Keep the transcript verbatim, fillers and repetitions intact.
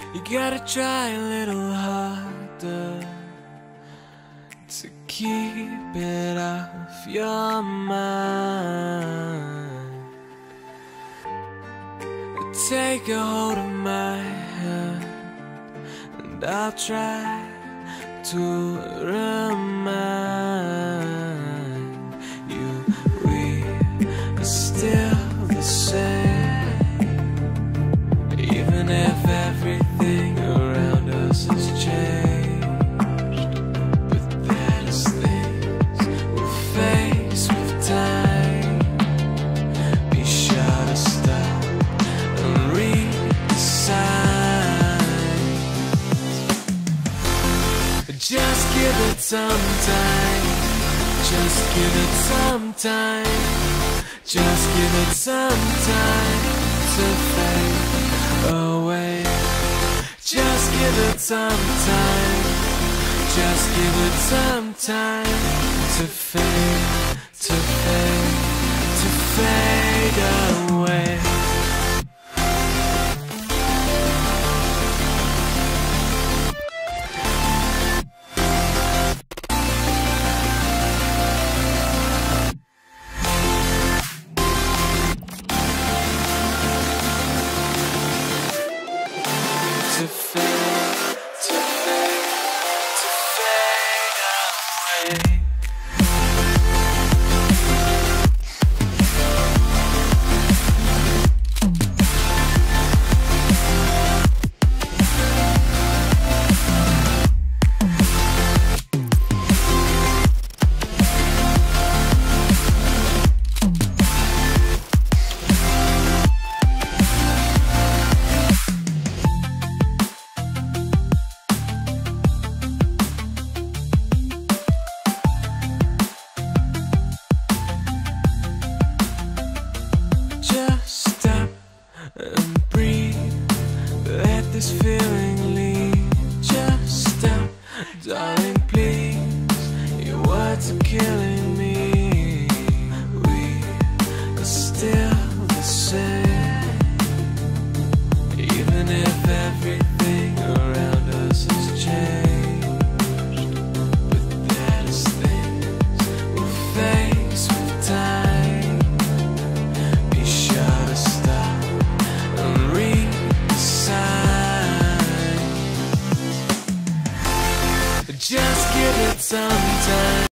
You gotta try a little harder to keep it off your mind. Take a hold of my hand, and I'll try to remind you we are still the same, even if everything around us has changed. But that is things we'll face with time. Be sure to stop and read the signs. Just give it some time. Just give it some time. Just give it some time to fade away. Just give it some time. Just give it some time to fade, to fade, to fade away. To fade, to fade, to fade away. And breathe, let this feeling leave. Just stop, darling, please. Your words are killing me. We are still the same, even if everything around us has changed. But that is things we'll face with time. Be sure to stop and read the signs. Just give it some time.